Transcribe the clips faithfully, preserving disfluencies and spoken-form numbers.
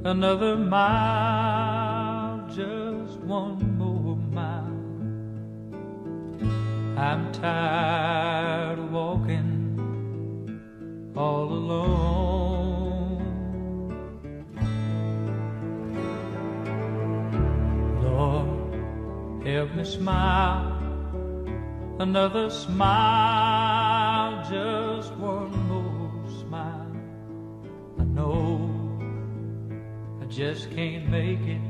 another mile, just one more mile. I'm tired of walking all alone. Lord, help me smile, another smile, just one more smile. I know I just can't make it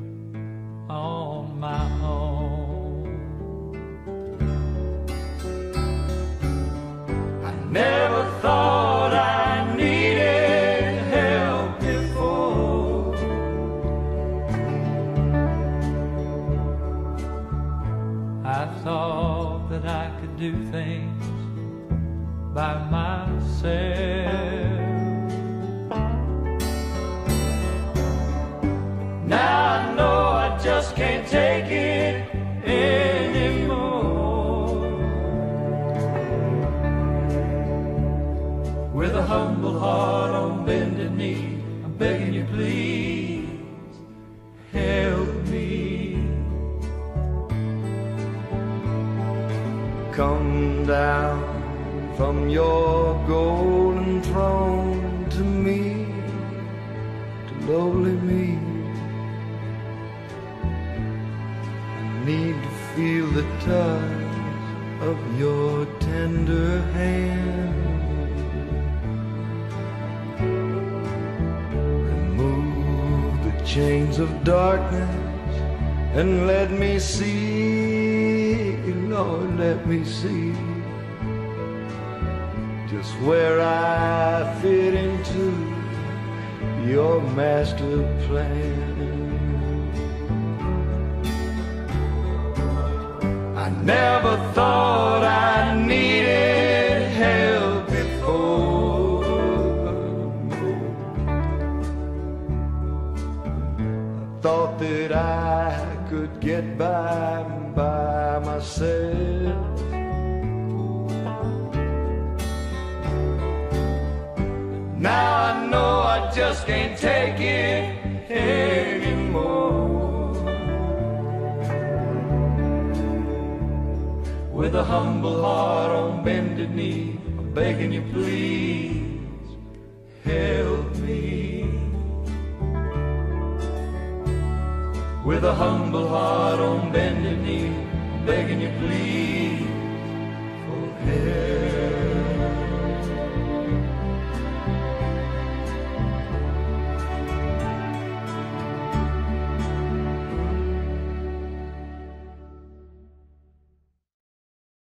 on my own. I never thought I needed help before. I thought that I could do things by myself. Now I know I just can't take it anymore. With a humble heart on bended knee, I'm begging you please help me. Come down from your golden throne to me, to lowly me. I need to feel the touch of your tender hand. Remove the chains of darkness and let me see, Lord, let me see just where I fit into your master plan. I never thought I needed help before. I thought that I could get by by myself. Now I know I just can't take it anymore. With a humble heart on bended knee, I'm begging you please help me. With a humble heart on bended knee, I'm begging you please